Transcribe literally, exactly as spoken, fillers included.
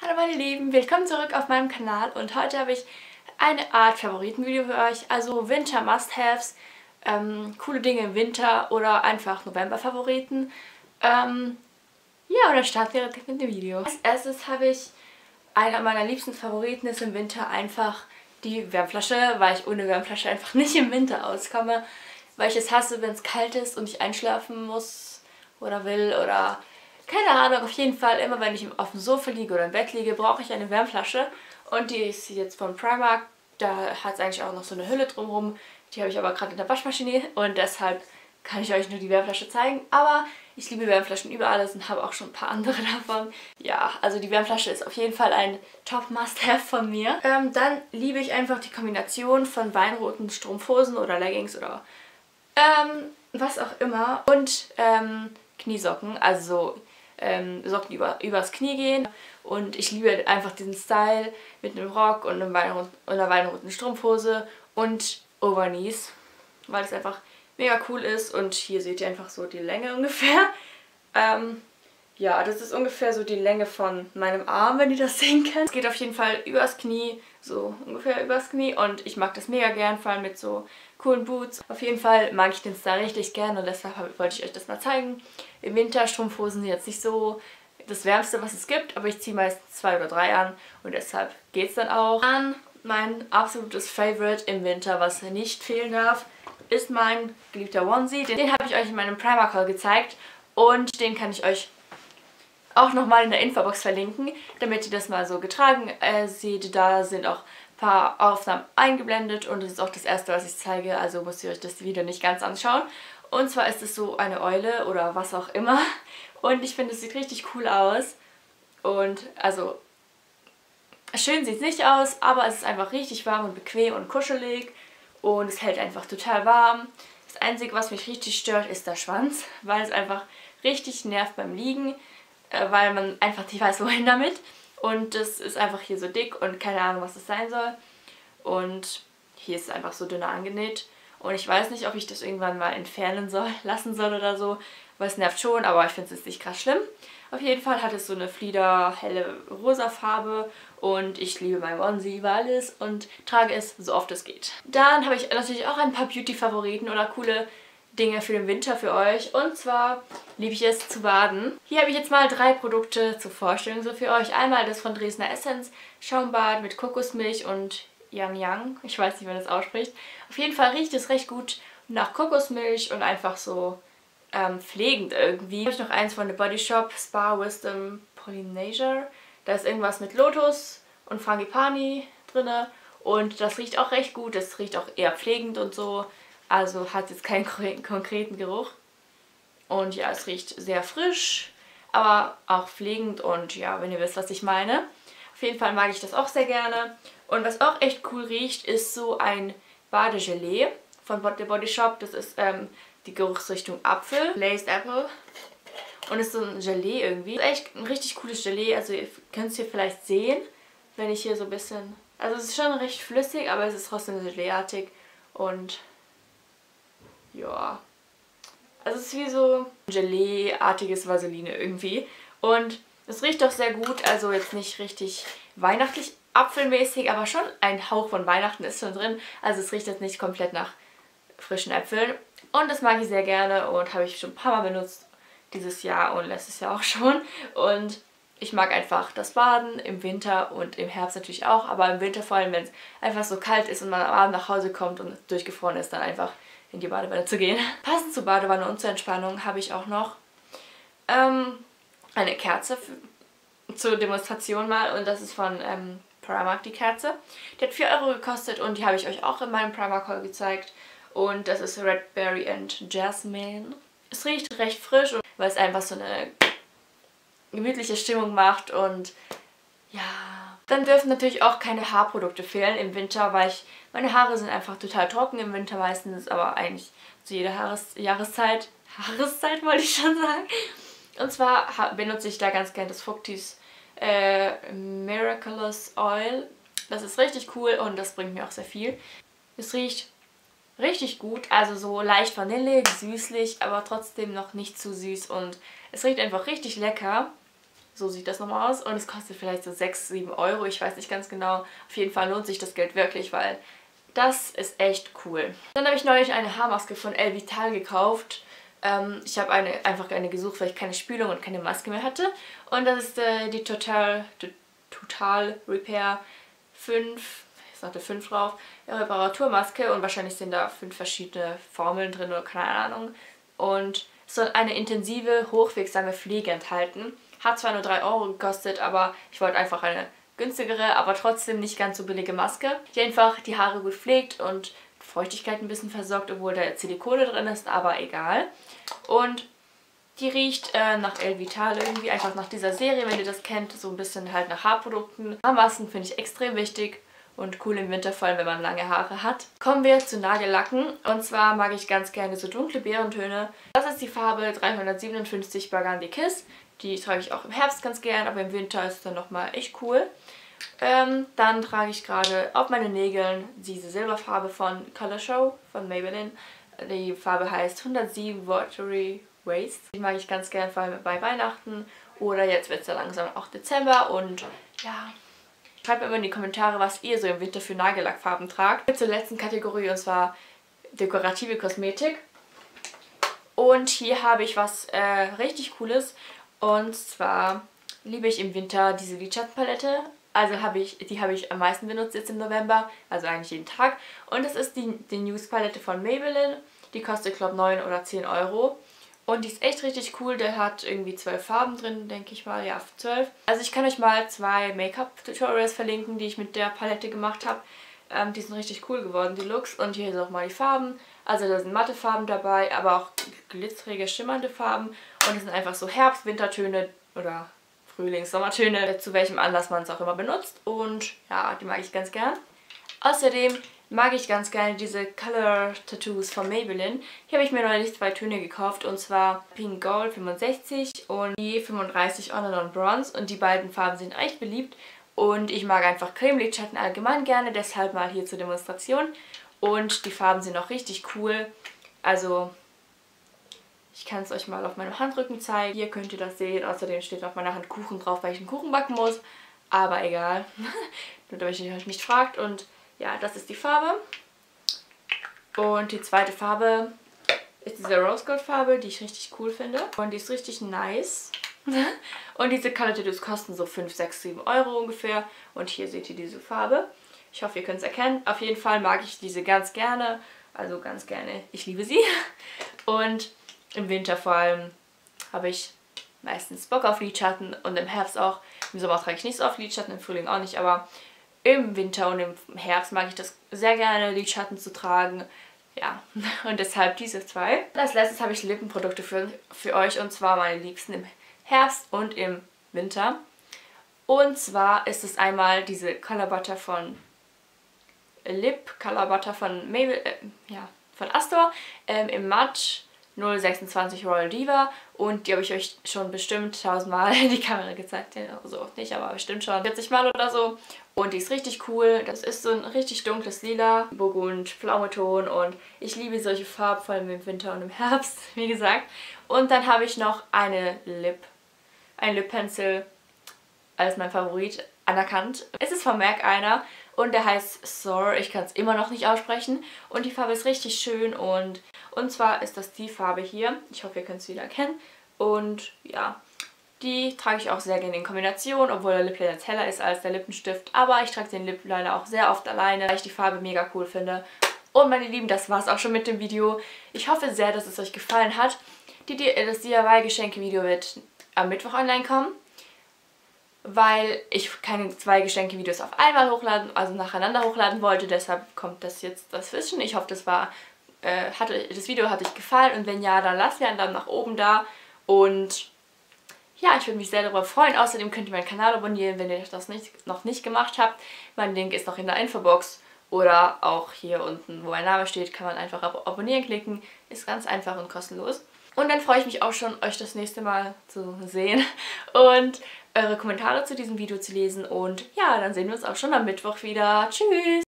Hallo meine Lieben, willkommen zurück auf meinem Kanal und heute habe ich eine Art Favoritenvideo für euch, also Winter Must-Haves, ähm, coole Dinge im Winter oder einfach November-Favoriten. Ähm, ja, und dann starten wir direkt mit dem Video. Als erstes habe ich, einer meiner liebsten Favoriten ist im Winter einfach die Wärmflasche, weil ich ohne Wärmflasche einfach nicht im Winter auskomme, weil ich es hasse, wenn es kalt ist und ich einschlafen muss oder will oder... Keine Ahnung, auf jeden Fall, immer wenn ich auf dem Sofa liege oder im Bett liege, brauche ich eine Wärmflasche. Und die ist jetzt von Primark. Da hat es eigentlich auch noch so eine Hülle drumherum. Die habe ich aber gerade in der Waschmaschine und deshalb kann ich euch nur die Wärmflasche zeigen. Aber ich liebe Wärmflaschen über alles und habe auch schon ein paar andere davon. Ja, also die Wärmflasche ist auf jeden Fall ein Top-Must-Have von mir. Ähm, dann liebe ich einfach die Kombination von weinroten Strumpfhosen oder Leggings oder ähm, was auch immer. Und ähm, Kniesocken, also so Ähm, Socken, die über, übers Knie gehen. Und ich liebe einfach diesen Style mit einem Rock und, einem Weinrot, und einer weinroten Strumpfhose und Overknees, weil es einfach mega cool ist. Und hier seht ihr einfach so die Länge ungefähr. Ähm, ja, das ist ungefähr so die Länge von meinem Arm, wenn ihr das sehen könnt. Es geht auf jeden Fall übers Knie, so ungefähr übers Knie. Und ich mag das mega gern, vor allem mit so coolen Boots. Auf jeden Fall mag ich den Style richtig gern und deshalb wollte ich euch das mal zeigen. Im Winter Strumpfhosen sind jetzt nicht so das Wärmste, was es gibt, aber ich ziehe meistens zwei oder drei an und deshalb geht es dann auch. Dann mein absolutes Favorite im Winter, was nicht fehlen darf, ist mein geliebter Onesie. Den, den habe ich euch in meinem Primark Haul gezeigt und den kann ich euch auch nochmal in der Infobox verlinken, damit ihr das mal so getragen äh, seht. Da sind auch ein paar Aufnahmen eingeblendet und das ist auch das erste, was ich zeige, also müsst ihr euch das Video nicht ganz anschauen. Und zwar ist es so eine Eule oder was auch immer und ich finde, es sieht richtig cool aus und also schön sieht es nicht aus, aber es ist einfach richtig warm und bequem und kuschelig und es hält einfach total warm. Das Einzige, was mich richtig stört, ist der Schwanz, weil es einfach richtig nervt beim Liegen, weil man einfach nicht weiß, wohin damit. Und das ist einfach hier so dick und keine Ahnung, was das sein soll. Und hier ist es einfach so dünner angenäht. Und ich weiß nicht, ob ich das irgendwann mal entfernen soll, lassen soll oder so. Weil es nervt schon, aber ich finde es jetzt nicht krass schlimm. Auf jeden Fall hat es so eine Flieder helle rosa Farbe. Und ich liebe mein Onesie über alles und trage es so oft es geht. Dann habe ich natürlich auch ein paar Beauty-Favoriten oder coole Dinge für den Winter für euch. Und zwar liebe ich es zu baden. Hier habe ich jetzt mal drei Produkte zur Vorstellung so für euch. Einmal das von Dresdner Essence Schaumbad mit Kokosmilch und Yang Yang. Ich weiß nicht, wie man das ausspricht. Auf jeden Fall riecht es recht gut nach Kokosmilch und einfach so ähm, pflegend irgendwie. Hier habe ich noch eins von The Body Shop, Spa Wisdom Polynesia. Da ist irgendwas mit Lotus und Frangipani drin. Und das riecht auch recht gut. Das riecht auch eher pflegend und so. Also hat jetzt keinen konkreten Geruch. Und ja, es riecht sehr frisch, aber auch pflegend und ja, wenn ihr wisst, was ich meine. Auf jeden Fall mag ich das auch sehr gerne. Und was auch echt cool riecht, ist so ein Badegelee von The Body Shop. Das ist ähm, die Geruchsrichtung Apfel, Glazed Apple. Und ist so ein Gelee irgendwie. Das ist echt ein richtig cooles Gelee, also ihr könnt es hier vielleicht sehen, wenn ich hier so ein bisschen... Also es ist schon recht flüssig, aber es ist trotzdem geleeartig und... Ja, also es ist wie so Gelee-artiges Vaseline irgendwie. Und es riecht doch sehr gut, also jetzt nicht richtig weihnachtlich apfelmäßig, aber schon ein Hauch von Weihnachten ist schon drin. Also es riecht jetzt nicht komplett nach frischen Äpfeln. Und das mag ich sehr gerne und habe ich schon ein paar Mal benutzt dieses Jahr und letztes Jahr auch schon. Und ich mag einfach das Baden im Winter und im Herbst natürlich auch, aber im Winter vor allem, wenn es einfach so kalt ist und man am Abend nach Hause kommt und durchgefroren ist, dann einfach in die Badewanne zu gehen. Passend zur Badewanne und zur Entspannung habe ich auch noch ähm, eine Kerze für, zur Demonstration mal und das ist von ähm, Primark, die Kerze. Die hat vier Euro gekostet und die habe ich euch auch in meinem Primark Haul gezeigt und das ist Red Berry and Jasmine. Es riecht recht frisch, weil es einfach so eine gemütliche Stimmung macht und ja... Dann dürfen natürlich auch keine Haarprodukte fehlen im Winter, weil ich, meine Haare sind einfach total trocken im Winter meistens, aber eigentlich zu jeder Haares Jahreszeit, Haareszeit wollte ich schon sagen. Und zwar benutze ich da ganz gerne das Fructis äh, Miraculous Oil. Das ist richtig cool und das bringt mir auch sehr viel. Es riecht richtig gut, also so leicht vanillig, süßlich, aber trotzdem noch nicht zu süß und es riecht einfach richtig lecker. So sieht das nochmal aus. Und es kostet vielleicht so sechs, sieben Euro. Ich weiß nicht ganz genau. Auf jeden Fall lohnt sich das Geld wirklich, weil das ist echt cool. Dann habe ich neulich eine Haarmaske von El Vital gekauft. Ähm, ich habe eine, einfach eine gesucht, weil ich keine Spülung und keine Maske mehr hatte. Und das ist äh, die Total, Total Repair fünf, ist noch der fünf drauf, Reparaturmaske. Und wahrscheinlich sind da fünf verschiedene Formeln drin oder keine Ahnung. Und es soll eine intensive, hochwirksame Pflege enthalten. Hat zwar nur drei Euro gekostet, aber ich wollte einfach eine günstigere, aber trotzdem nicht ganz so billige Maske, die einfach die Haare gut pflegt und Feuchtigkeit ein bisschen versorgt, obwohl da Silikone drin ist, aber egal. Und die riecht äh, nach El Vital irgendwie, einfach nach dieser Serie, wenn ihr das kennt, so ein bisschen halt nach Haarprodukten. Haarmasken finde ich extrem wichtig und cool im Winter, vor allem wenn man lange Haare hat. Kommen wir zu Nagellacken, und zwar mag ich ganz gerne so dunkle Beerentöne. Das ist die Farbe dreihundertsiebenundfünfzig Burgundy Kiss. Die trage ich auch im Herbst ganz gern, aber im Winter ist es dann nochmal echt cool. Ähm, dann trage ich gerade auf meinen Nägeln diese Silberfarbe von Color Show von Maybelline. Die Farbe heißt hundertsieben Watery Waste. Die mag ich ganz gern, vor allem bei Weihnachten. Oder jetzt wird es ja langsam auch Dezember und ja... Schreibt mir immer in die Kommentare, was ihr so im Winter für Nagellackfarben tragt. Zur letzten Kategorie, und zwar dekorative Kosmetik. Und hier habe ich was äh, richtig Cooles. Und zwar liebe ich im Winter diese Lidschattenpalette. Also habe ich, die habe ich am meisten benutzt jetzt im November, also eigentlich jeden Tag. Und das ist die, die Nude Palette von Maybelline. Die kostet, glaube ich, neun oder zehn Euro. Und die ist echt richtig cool. Der hat irgendwie zwölf Farben drin, denke ich mal. Ja, zwölf. Also ich kann euch mal zwei Make-up-Tutorials verlinken, die ich mit der Palette gemacht habe. Ähm, die sind richtig cool geworden, die Looks. Und hier sind auch mal die Farben. Also da sind matte Farben dabei, aber auch glitzerige, schimmernde Farben. Und es sind einfach so Herbst-Wintertöne oder Frühlings-Sommertöne, zu welchem Anlass man es auch immer benutzt. Und ja, die mag ich ganz gern. Außerdem mag ich ganz gerne diese Color Tattoos von Maybelline. Hier habe ich mir neulich zwei Töne gekauft, und zwar Pink Gold fünfundsechzig und die fünfunddreißig On and On Bronze. Und die beiden Farben sind echt beliebt. Und ich mag einfach Cremelidschatten allgemein gerne, deshalb mal hier zur Demonstration. Und die Farben sind auch richtig cool. Also ich kann es euch mal auf meinem Handrücken zeigen. Hier könnt ihr das sehen. Außerdem steht auf meiner Hand Kuchen drauf, weil ich einen Kuchen backen muss. Aber egal. Nur damit ihr euch nicht fragt. Und ja, das ist die Farbe. Und die zweite Farbe ist diese Rose Gold Farbe, die ich richtig cool finde. Und die ist richtig nice. Und diese Color Tattoos kosten so fünf, sechs, sieben Euro ungefähr. Und hier seht ihr diese Farbe. Ich hoffe, ihr könnt es erkennen. Auf jeden Fall mag ich diese ganz gerne. Also ganz gerne. Ich liebe sie. Und im Winter vor allem habe ich meistens Bock auf Lidschatten. Und im Herbst auch. Im Sommer trage ich nicht so oft Lidschatten, im Frühling auch nicht. Aber im Winter und im Herbst mag ich das sehr gerne, Lidschatten zu tragen. Ja, und deshalb diese zwei. Als letztes habe ich Lippenprodukte für, für euch. Und zwar meine liebsten im Herbst und im Winter. Und zwar ist es einmal diese Color Butter von Lip Color Butter von Maybelline, äh, ja, von Astor ähm, im Match null sechsundzwanzig Royal Diva, und die habe ich euch schon bestimmt tausendmal in die Kamera gezeigt, ja, so oft nicht, aber bestimmt schon vierzig Mal oder so, und die ist richtig cool. Das ist so ein richtig dunkles Lila, Burgund, Pflaumeton, und ich liebe solche Farben, vor allem im Winter und im Herbst, wie gesagt. Und dann habe ich noch eine Lip, ein Lip Pencil als mein Favorit anerkannt. Es ist von MAC einer und der heißt Soar. Ich kann es immer noch nicht aussprechen. Und die Farbe ist richtig schön, und, und zwar ist das die Farbe hier. Ich hoffe, ihr könnt es wieder erkennen. Und ja, die trage ich auch sehr gerne in Kombination, obwohl der Lip Liner jetzt heller ist als der Lippenstift. Aber ich trage den Lip Liner auch sehr oft alleine, weil ich die Farbe mega cool finde. Und meine Lieben, das war's auch schon mit dem Video. Ich hoffe sehr, dass es euch gefallen hat. Die, die, das D I Y-Geschenke-Video wird am Mittwoch online kommen, weil ich keine zwei Geschenke-Videos auf einmal hochladen, also nacheinander hochladen wollte. Deshalb kommt das jetzt dazwischen. Ich hoffe, das war, äh, hatte, das Video hat euch gefallen, und wenn ja, dann lasst mir einen Daumen nach oben da. Und ja, ich würde mich sehr darüber freuen. Außerdem könnt ihr meinen Kanal abonnieren, wenn ihr das nicht, noch nicht gemacht habt. Mein Link ist noch in der Infobox oder auch hier unten, wo mein Name steht, kann man einfach ab abonnieren klicken. Ist ganz einfach und kostenlos. Und dann freue ich mich auch schon, euch das nächste Mal zu sehen und eure Kommentare zu diesem Video zu lesen. Und ja, dann sehen wir uns auch schon am Mittwoch wieder. Tschüss!